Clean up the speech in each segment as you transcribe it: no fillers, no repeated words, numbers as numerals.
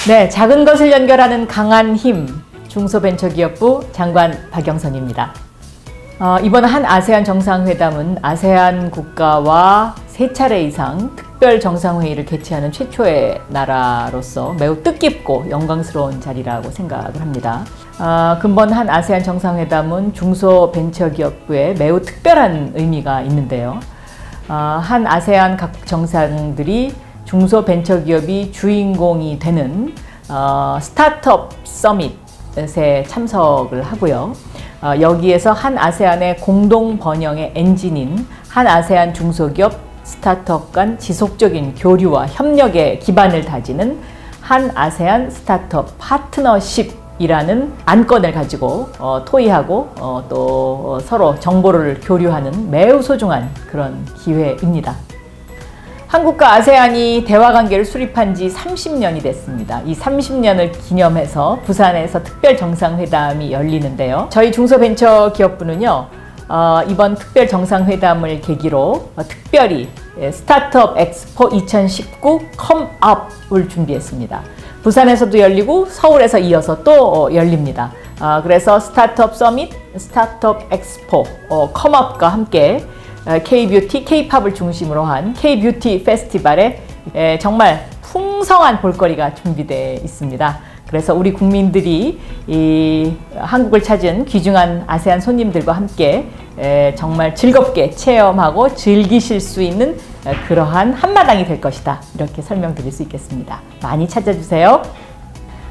네, 작은 것을 연결하는 강한 힘, 중소벤처기업부 장관 박영선입니다. 이번 한 아세안 정상회담은 아세안 국가와 3차례 이상 특별 정상회의를 개최하는 최초의 나라로서 매우 뜻깊고 영광스러운 자리라고 생각을 합니다. 근본 한 아세안 정상회담은 중소벤처기업부에 매우 특별한 의미가 있는데요. 한 아세안 각 정상들이 중소벤처기업이 주인공이 되는 스타트업 서밋에 참석을 하고요. 여기에서 한 아세안의 공동 번영의 엔진인 한 아세안 중소기업 스타트업 간 지속적인 교류와 협력의 기반을 다지는 한 아세안 스타트업 파트너십이라는 안건을 가지고 토의하고 또 서로 정보를 교류하는 매우 소중한 그런 기회입니다. 한국과 아세안이 대화관계를 수립한 지 30년이 됐습니다. 이 30년을 기념해서 부산에서 특별 정상회담이 열리는데요. 저희 중소벤처기업부는요, 이번 특별 정상회담을 계기로 특별히 스타트업 엑스포 2019 컴업을 준비했습니다. 부산에서도 열리고 서울에서 이어서 또 열립니다. 그래서 스타트업 서밋, 스타트업 엑스포, 컴업과 함께 K-뷰티, K-팝을 중심으로 한 K-뷰티 페스티벌에 정말 풍성한 볼거리가 준비되어 있습니다. 그래서 우리 국민들이 이 한국을 찾은 귀중한 아세안 손님들과 함께 정말 즐겁게 체험하고 즐기실 수 있는 그러한 한마당이 될 것이다. 이렇게 설명드릴 수 있겠습니다. 많이 찾아주세요.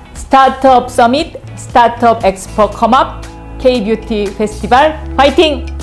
스타트업 서밋, 스타트업 엑스포 컴업, K-뷰티 페스티벌 화이팅!